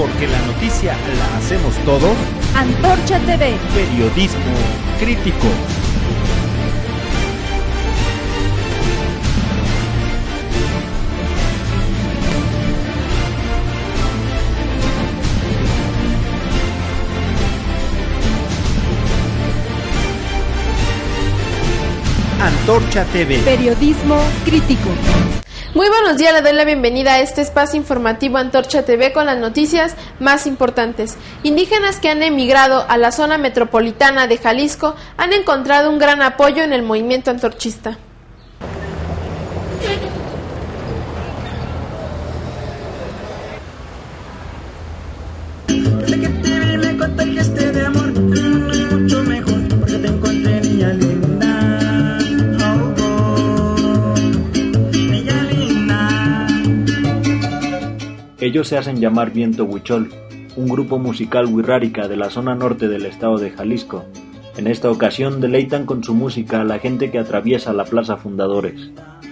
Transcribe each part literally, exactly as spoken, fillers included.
porque la noticia la hacemos todos. Antorcha T V. Periodismo crítico. Antorcha T V. Periodismo crítico. Muy buenos días, le doy la bienvenida a este espacio informativo Antorcha T V con las noticias más importantes. Indígenas que han emigrado a la zona metropolitana de Jalisco han encontrado un gran apoyo en el movimiento antorchista. Desde que te vi me contagiaste de amor, mucho mejor, porque te encontré, niña linda. Ellos se hacen llamar Viento Huichol, un grupo musical wixárika de la zona norte del estado de Jalisco. En esta ocasión deleitan con su música a la gente que atraviesa la Plaza Fundadores.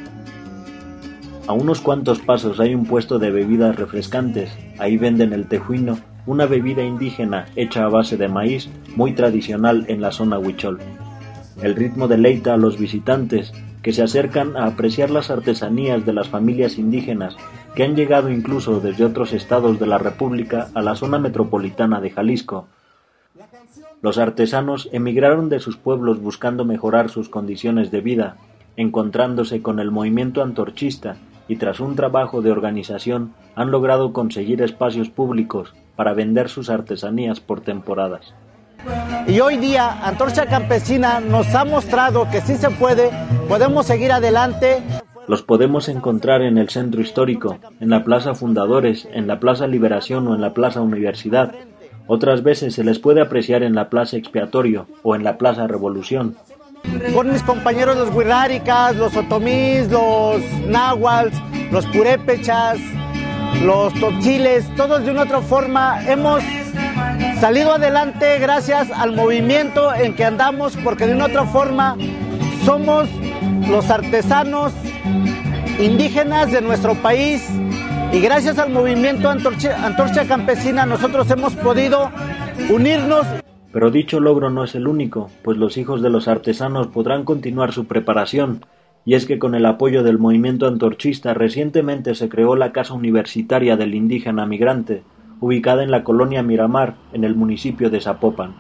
A unos cuantos pasos hay un puesto de bebidas refrescantes. Ahí venden el tejuino, una bebida indígena hecha a base de maíz, muy tradicional en la zona huichol. El ritmo deleita a los visitantes, que se acercan a apreciar las artesanías de las familias indígenas que han llegado incluso desde otros estados de la República a la zona metropolitana de Jalisco. Los artesanos emigraron de sus pueblos buscando mejorar sus condiciones de vida, encontrándose con el movimiento antorchista y tras un trabajo de organización han logrado conseguir espacios públicos para vender sus artesanías por temporadas. Y hoy día Antorcha Campesina nos ha mostrado que sí se puede, podemos seguir adelante. Los podemos encontrar en el Centro Histórico, en la Plaza Fundadores, en la Plaza Liberación o en la Plaza Universidad. Otras veces se les puede apreciar en la Plaza Expiatorio o en la Plaza Revolución. Con mis compañeros los wixárikas, los otomís, los náhuatls, los purépechas, los totchiles, todos de una u otra forma hemos salido adelante gracias al movimiento en que andamos, porque de una u otra forma somos los artesanos indígenas de nuestro país y gracias al movimiento Antorcha, Antorcha Campesina nosotros hemos podido unirnos. Pero dicho logro no es el único, pues los hijos de los artesanos podrán continuar su preparación, y es que con el apoyo del movimiento antorchista recientemente se creó la Casa Universitaria del Indígena Migrante, ubicada en la colonia Miramar, en el municipio de Zapopan.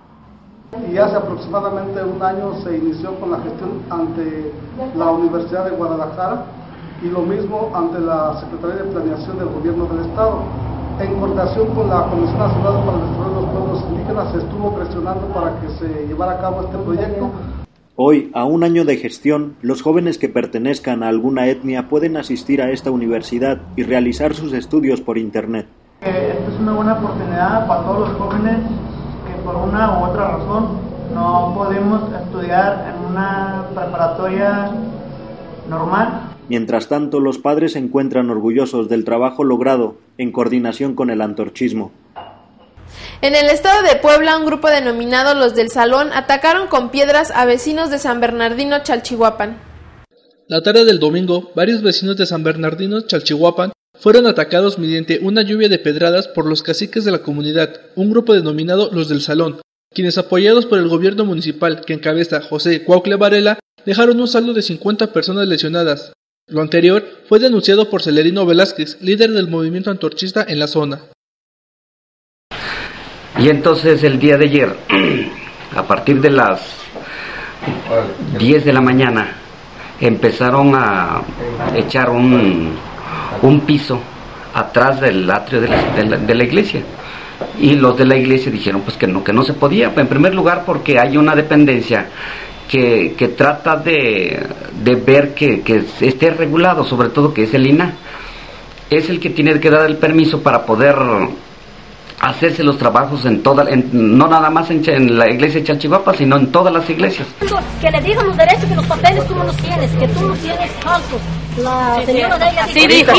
Y hace aproximadamente un año se inició con la gestión ante la Universidad de Guadalajara y lo mismo ante la Secretaría de Planeación del Gobierno del Estado. En coordinación con la Comisión Nacional para el Desarrollo de los Pueblos Indígenas se estuvo presionando para que se llevara a cabo este proyecto. Hoy, a un año de gestión, los jóvenes que pertenezcan a alguna etnia pueden asistir a esta universidad y realizar sus estudios por internet. Esta es una buena oportunidad para todos los jóvenes que por una u otra razón no podemos estudiar en una preparatoria normal. Mientras tanto, los padres se encuentran orgullosos del trabajo logrado en coordinación con el antorchismo. En el estado de Puebla, un grupo denominado Los del Salón atacaron con piedras a vecinos de San Bernardino Chalchihuapan. La tarde del domingo, varios vecinos de San Bernardino Chalchihuapan fueron atacados mediante una lluvia de pedradas por los caciques de la comunidad, un grupo denominado Los del Salón, quienes apoyados por el gobierno municipal que encabeza José Cuautle Varela, dejaron un saldo de cincuenta personas lesionadas. Lo anterior fue denunciado por Celerino Velázquez, líder del movimiento antorchista en la zona. Y entonces el día de ayer, a partir de las diez de la mañana, empezaron a echar un, un piso atrás del atrio de la, de, la, de la iglesia. Y los de la iglesia dijeron pues que no, que no se podía. En primer lugar porque hay una dependencia que, que trata de, de ver que, que esté regulado, sobre todo que es el I N A H. Es el que tiene que dar el permiso para poder hacerse los trabajos en toda, en, no nada más en, en la iglesia de Chalchihuapa, sino en todas las iglesias. Que le digan los derechos y los papeles tú no los tienes, que tú los tienes falsos. La señora de ella sí, dijo.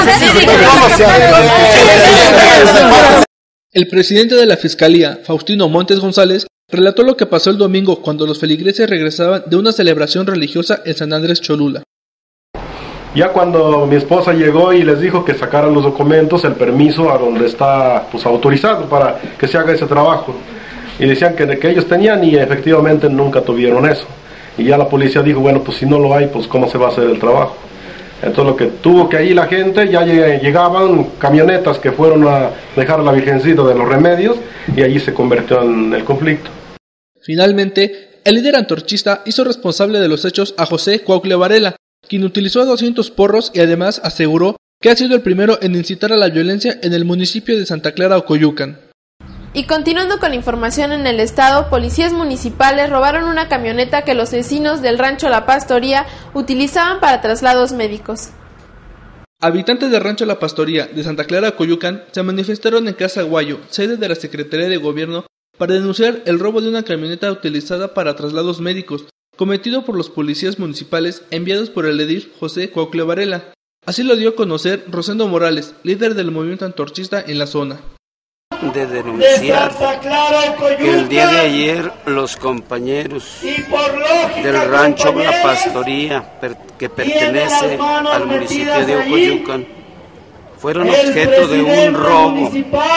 El presidente de la Fiscalía, Faustino Montes González, relató lo que pasó el domingo cuando los feligreses regresaban de una celebración religiosa en San Andrés Cholula. Ya cuando mi esposa llegó y les dijo que sacaran los documentos, el permiso a donde está pues autorizado para que se haga ese trabajo, y decían que, de que ellos tenían, y efectivamente nunca tuvieron eso, y ya la policía dijo, bueno, pues si no lo hay, pues cómo se va a hacer el trabajo. Entonces lo que tuvo que ir la gente, ya llegaban camionetas que fueron a dejar a la Virgencita de los Remedios, y allí se convirtió en el conflicto. Finalmente, el líder antorchista hizo responsable de los hechos a José Cuaucle Varela, quien utilizó doscientos porros y además aseguró que ha sido el primero en incitar a la violencia en el municipio de Santa Clara Ocoyucan. Y continuando con información en el estado, policías municipales robaron una camioneta que los vecinos del rancho La Pastoría utilizaban para traslados médicos. Habitantes del rancho La Pastoría de Santa Clara Ocoyucan se manifestaron en Casa Guayo, sede de la Secretaría de Gobierno, para denunciar el robo de una camioneta utilizada para traslados médicos, cometido por los policías municipales enviados por el edil José Cuaucle Varela. Así lo dio a conocer Rosendo Morales, líder del movimiento antorchista en la zona. De denunciar que el día de ayer los compañeros del rancho La Pastoría, que pertenece al municipio de Ocoyucan, fueron objeto de un robo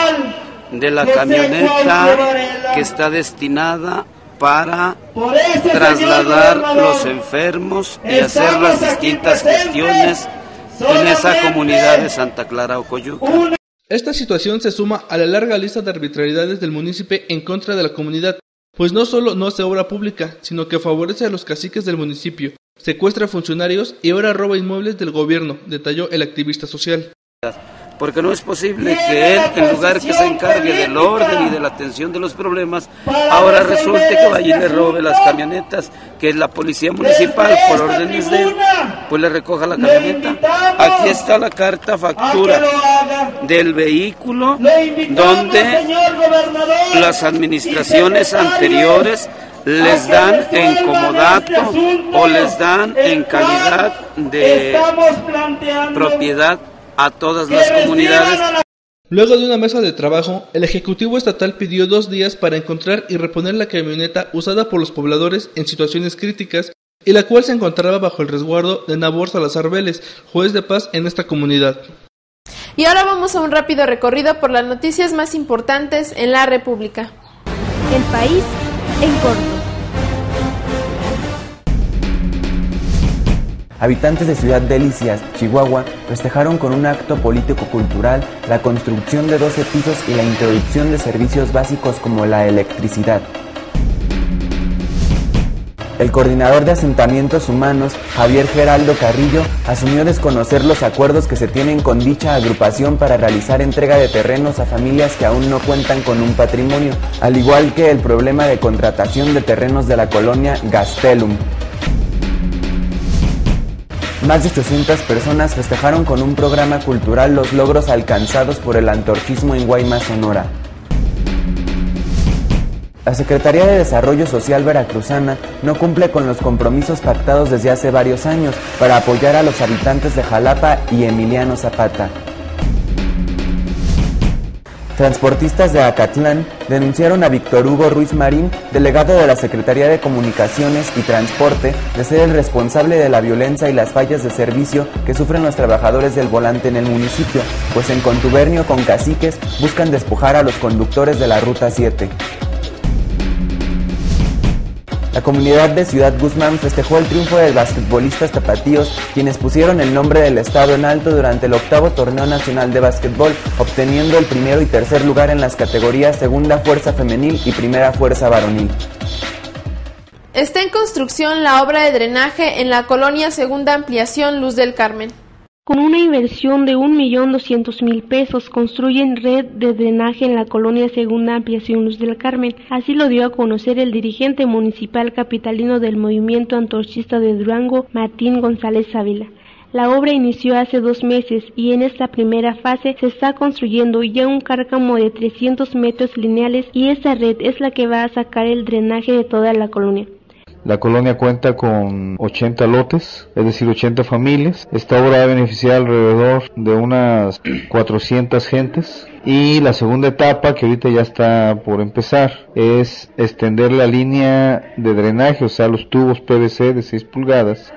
de la camioneta que está destinada para trasladar los enfermos y hacer las distintas gestiones en esa comunidad de Santa Clara Ocoyucan. Esta situación se suma a la larga lista de arbitrariedades del municipio en contra de la comunidad, pues no solo no hace obra pública, sino que favorece a los caciques del municipio, secuestra funcionarios y ahora roba inmuebles del gobierno, detalló el activista social. Porque no es posible que él, en lugar que se encargue del orden y de la atención de los problemas, ahora resulte que vaya y le robe las camionetas, que la policía municipal, por órdenes de él, pues le recoja la camioneta. Aquí está la carta factura del vehículo, donde las administraciones anteriores les dan en comodato o les dan en calidad de propiedad a todas las comunidades. Luego de una mesa de trabajo, el Ejecutivo Estatal pidió dos días para encontrar y reponer la camioneta usada por los pobladores en situaciones críticas y la cual se encontraba bajo el resguardo de Nabor Salazar Vélez, juez de paz en esta comunidad. Y ahora vamos a un rápido recorrido por las noticias más importantes en la República. El país en corto. Habitantes de Ciudad Delicias, Chihuahua, festejaron con un acto político-cultural la construcción de doce pisos y la introducción de servicios básicos como la electricidad. El coordinador de asentamientos humanos, Javier Geraldo Carrillo, asumió desconocer los acuerdos que se tienen con dicha agrupación para realizar entrega de terrenos a familias que aún no cuentan con un patrimonio, al igual que el problema de contratación de terrenos de la colonia Gastelum. Más de ochocientas personas festejaron con un programa cultural los logros alcanzados por el antorchismo en Guaymas, Sonora. La Secretaría de Desarrollo Social veracruzana no cumple con los compromisos pactados desde hace varios años para apoyar a los habitantes de Jalapa y Emiliano Zapata. Transportistas de Acatlán denunciaron a Víctor Hugo Ruiz Marín, delegado de la Secretaría de Comunicaciones y Transporte, de ser el responsable de la violencia y las fallas de servicio que sufren los trabajadores del volante en el municipio, pues en contubernio con caciques buscan despojar a los conductores de la Ruta siete. La comunidad de Ciudad Guzmán festejó el triunfo de basquetbolistas tapatíos, quienes pusieron el nombre del estado en alto durante el octavo torneo nacional de básquetbol, obteniendo el primero y tercer lugar en las categorías Segunda Fuerza Femenil y Primera Fuerza Varonil. Está en construcción la obra de drenaje en la colonia Segunda Ampliación Luz del Carmen. Con una inversión de un millón doscientos mil pesos, construyen red de drenaje en la colonia Segunda Ampliación Luz del Carmen. Así lo dio a conocer el dirigente municipal capitalino del movimiento antorchista de Durango, Martín González Ávila. La obra inició hace dos meses y en esta primera fase se está construyendo ya un cárcamo de trescientos metros lineales y esta red es la que va a sacar el drenaje de toda la colonia. La colonia cuenta con ochenta lotes, es decir, ochenta familias. Esta obra va a beneficiar alrededor de unas cuatrocientas gentes. Y la segunda etapa, que ahorita ya está por empezar, es extender la línea de drenaje, o sea, los tubos P V C de seis pulgadas,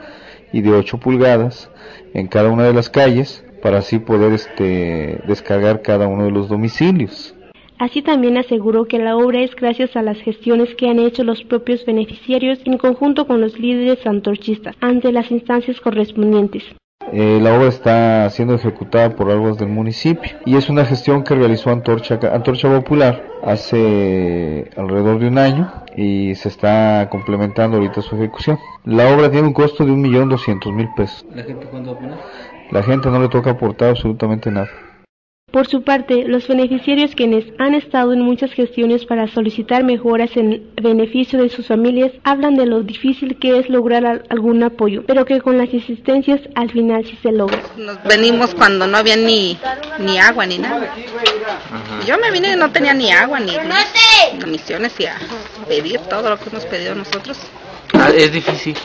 y de ocho pulgadas en cada una de las calles, para así poder este, descargar cada uno de los domicilios. Así también aseguró que la obra es gracias a las gestiones que han hecho los propios beneficiarios en conjunto con los líderes antorchistas ante las instancias correspondientes. Eh, la obra está siendo ejecutada por aguas del municipio y es una gestión que realizó Antorcha, Antorcha Popular hace alrededor de un año y se está complementando ahorita su ejecución. La obra tiene un costo de un millón doscientos mil pesos. ¿La gente cuándo va a poner? La gente no le toca aportar absolutamente nada. Por su parte, los beneficiarios quienes han estado en muchas gestiones para solicitar mejoras en beneficio de sus familias hablan de lo difícil que es lograr a- algún apoyo, pero que con las insistencias al final sí se logra. Nos venimos cuando no había ni, ni agua ni nada. Yo me vine y no tenía ni agua ni ni misiones y a pedir todo lo que hemos pedido nosotros. Ah, es difícil.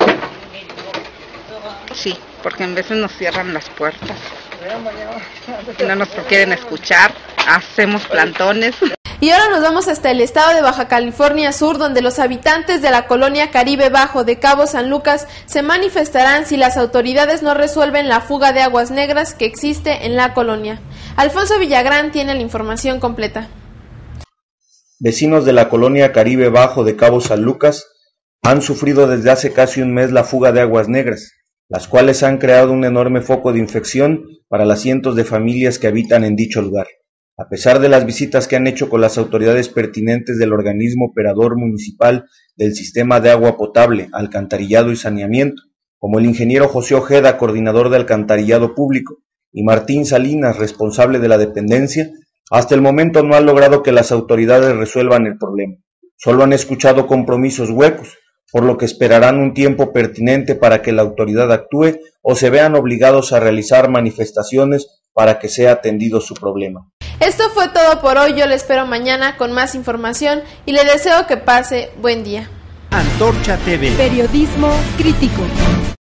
Sí, porque en veces nos cierran las puertas. No nos quieren escuchar, hacemos plantones. Y ahora nos vamos hasta el estado de Baja California Sur, donde los habitantes de la colonia Caribe Bajo de Cabo San Lucas se manifestarán si las autoridades no resuelven la fuga de aguas negras que existe en la colonia. Alfonso Villagrán tiene la información completa. Vecinos de la colonia Caribe Bajo de Cabo San Lucas han sufrido desde hace casi un mes la fuga de aguas negras, las cuales han creado un enorme foco de infección para las cientos de familias que habitan en dicho lugar. A pesar de las visitas que han hecho con las autoridades pertinentes del organismo operador municipal del sistema de agua potable, alcantarillado y saneamiento, como el ingeniero José Ojeda, coordinador de alcantarillado público, y Martín Salinas, responsable de la dependencia, hasta el momento no han logrado que las autoridades resuelvan el problema. Solo han escuchado compromisos huecos, por lo que esperarán un tiempo pertinente para que la autoridad actúe o se vean obligados a realizar manifestaciones para que sea atendido su problema. Esto fue todo por hoy, yo le espero mañana con más información y le deseo que pase buen día. Antorcha T V. Periodismo crítico.